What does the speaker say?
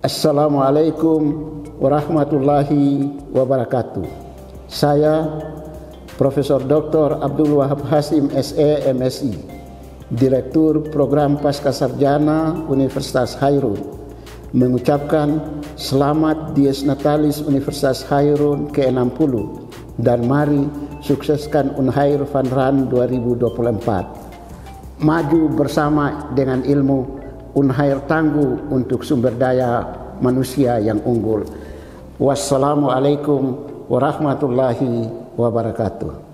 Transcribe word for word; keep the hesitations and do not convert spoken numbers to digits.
Assalamualaikum warahmatullahi wabarakatuh. Saya Profesor Doktor Abdul Wahab Hasim S E M Si, Direktur Program Pascasarjana Universitas Hairun, mengucapkan selamat Dies Natalis Universitas Hairun ke enam puluh dan mari sukseskan Unhair Fun Run dua ribu dua puluh empat. Maju bersama dengan ilmu, Unhair tangguh untuk sumber daya manusia yang unggul. Wassalamualaikum warahmatullahi wabarakatuh.